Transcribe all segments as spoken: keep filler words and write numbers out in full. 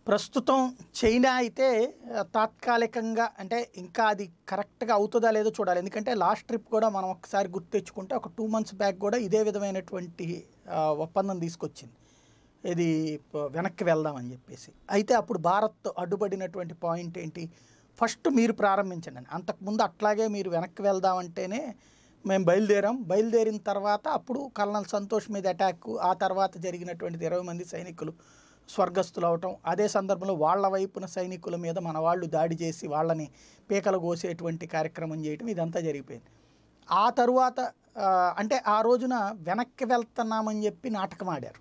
ప్రస్తుతం చైనా అయితే ఆ, తాత్కాలికంగా అంటే ఇంకా అది కరెక్ట్‌గా అవుతదా లేదో చూడాలి. ఎందుకంటే లాస్ట్ ట్రిప్ కూడా మనం ఒకసారి గుర్తు తెచ్చుకుంటే ఒక రెండు మంత్స్ బ్యాక్ కూడా ఇదే విధమైనటువంటి ఆహ్, ఒప్పందం తీసుకొచ్చింది. ఇది ప వెనక్కి వెళ్దామని చెప్పేసి. అయితే అప్పుడు భారత్ అడ్డుపడినటువంటి పాయింట్ ఏంటి? ఫస్ట్ మీరు ప్రారంభించండని. అంతకుముందు అట్లాగే మీరు వెనక్కి వెళ్దామంటేనే మేము బయలుదేరాం. బయలుదేరిన తర్వాత అప్పుడు కల్నల్ సంతోష్ మీద అటాకు, ఆ తర్వాత జరిగినటువంటిది ఇరవై మంది సైనికులు స్వర్గస్థులవటం. అదే సందర్భంలో వాళ్ళ వైపున సైనికుల మీద మన వాళ్ళు దాడి చేసి వాళ్ళని పీకలు కోసేటువంటి కార్యక్రమం చేయటం ఇదంతా జరిగిపోయింది. ఆ తరువాత ఆహ్, అంటే ఆ రోజున వెనక్కి వెళ్తున్నామని చెప్పి నాటకం ఆడారు.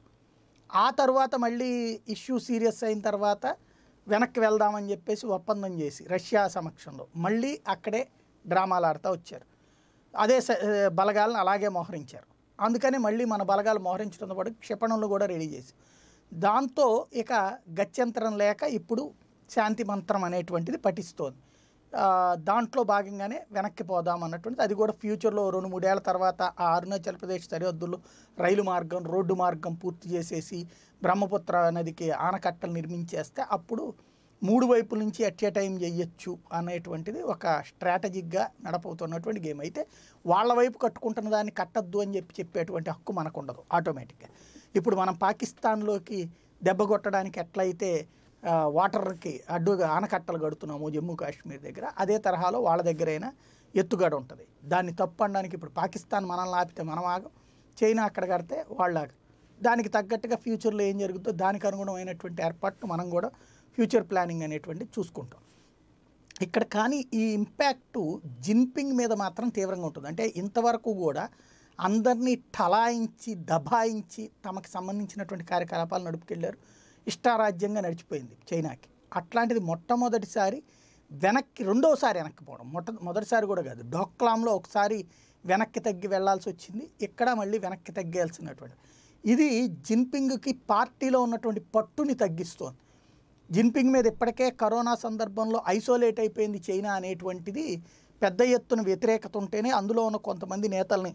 ఆ తరువాత మళ్ళీ ఇష్యూ సీరియస్ అయిన తర్వాత వెనక్కి వెళ్దామని చెప్పేసి ఒప్పందం చేసి రష్యా సమక్షంలో మళ్ళీ అక్కడే డ్రామాలు ఆడుతూ వచ్చారు. అదే స బలగాలను అలాగే మోహరించారు. అందుకని మళ్ళీ మన బలగాలు మోహరించడంతో పాటు క్షిపణులు కూడా రెడీ చేసి దాంతో ఇక గత్యంతరం లేక ఇప్పుడు శాంతి మంత్రం అనేటువంటిది పఠిస్తోంది. ఆ, దాంట్లో భాగంగానే వెనక్కి పోదాం అన్నటువంటిది. అది కూడా ఫ్యూచర్లో రెండు మూడేళ్ల తర్వాత ఆ అరుణాచల్ ప్రదేశ్ సరిహద్దుల్లో రైలు మార్గం, రోడ్డు మార్గం పూర్తి చేసేసి బ్రహ్మపుత్ర నదికి ఆనకట్టలు నిర్మించేస్తే అప్పుడు మూడు వైపుల నుంచి ఎట్ ఏ టైం చేయొచ్చు అనేటువంటిది ఒక స్ట్రాటజిక్గా నడపవుతున్నటువంటి గేమ్. అయితే వాళ్ళ వైపు కట్టుకుంటున్న దాన్ని కట్టద్దు అని చెప్పి చెప్పేటువంటి హక్కు మనకు ఉండదు ఆటోమేటిక్గా. ఇప్పుడు మనం పాకిస్తాన్లోకి దెబ్బ కొట్టడానికి ఎట్లయితే ఆ, వాటర్కి అడ్డుగా ఆనకట్టలు కడుతున్నాము జమ్మూ కాశ్మీర్ దగ్గర, అదే తరహాలో వాళ్ళ దగ్గరైనా ఎత్తుగడ ఉంటుంది. దాన్ని తప్పు అనడానికి ఇప్పుడు పాకిస్తాన్ మనల్ని ఆపితే మనం ఆగం, చైనా అక్కడ కడితే వాళ్ళు ఆగం. దానికి తగ్గట్టుగా ఫ్యూచర్లో ఏం జరుగుతుందో దానికి అనుగుణమైనటువంటి ఏర్పాట్లు మనం కూడా ఫ్యూచర్ ప్లానింగ్ అనేటువంటిది చూసుకుంటాం ఇక్కడ. కానీ ఈ ఇంపాక్టు జిన్పింగ్ మీద మాత్రం తీవ్రంగా ఉంటుంది. అంటే ఇంతవరకు కూడా అందరినీ ఠలాయించి దబాయించి తమకు సంబంధించినటువంటి కార్యకలాపాలు నడుపుకెళ్ళారు. ఇష్టారాజ్యంగా నడిచిపోయింది చైనాకి. అట్లాంటిది మొట్టమొదటిసారి వెనక్కి రెండోసారి వెనక్కి పోవడం, మొట్ట మొదటిసారి కూడా కాదు, డోక్లాంలో ఒకసారి వెనక్కి తగ్గి వెళ్లాల్సి వచ్చింది, ఇక్కడ మళ్ళీ వెనక్కి తగ్గేయాల్సినటువంటి. ఇది జిన్పింగ్కి పార్టీలో ఉన్నటువంటి పట్టుని తగ్గిస్తోంది. జిన్పింగ్ మీద ఇప్పటికే కరోనా సందర్భంలో ఐసోలేట్ అయిపోయింది చైనా అనేటువంటిది పెద్ద ఎత్తున వ్యతిరేకత ఉంటేనే అందులో ఉన్న కొంతమంది నేతల్ని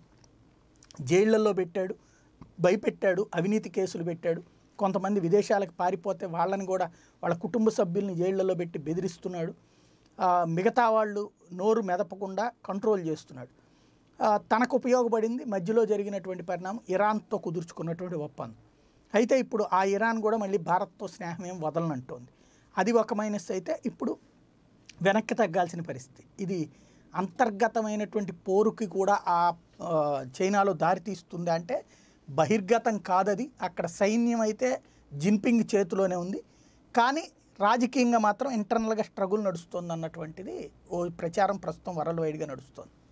జైళ్లలో పెట్టాడు, భయపెట్టాడు, అవినీతి కేసులు పెట్టాడు. కొంతమంది విదేశాలకు పారిపోతే వాళ్ళని కూడా వాళ్ళ కుటుంబ సభ్యుల్ని జైళ్లలో పెట్టి బెదిరిస్తున్నాడు. మిగతా వాళ్ళు నోరు మెదపకుండా కంట్రోల్ చేస్తున్నాడు. తనకు ఉపయోగపడింది మధ్యలో జరిగినటువంటి పరిణామం ఇరాన్తో కుదుర్చుకున్నటువంటి ఒప్పందం. అయితే ఇప్పుడు ఆ ఇరాన్ కూడా మళ్ళీ భారత్తో స్నేహం ఏం వదలనంటోంది. అది ఒక మైనస్. అయితే ఇప్పుడు వెనక్కి తగ్గాల్సిన పరిస్థితి. ఇది అంతర్గతమైనటువంటి పోరుకి కూడా ఆ చైనాలో దారితీస్తుంది. అంటే బహిర్గతం కాదది, అక్కడ సైన్యం అయితే జిన్పింగ్ చేతిలోనే ఉంది, కానీ రాజకీయంగా మాత్రం ఇంటర్నల్గా స్ట్రగుల్ నడుస్తుంది అన్నటువంటిది ఓ ప్రచారం ప్రస్తుతం వరల్డ్ వైడ్గా నడుస్తుంది.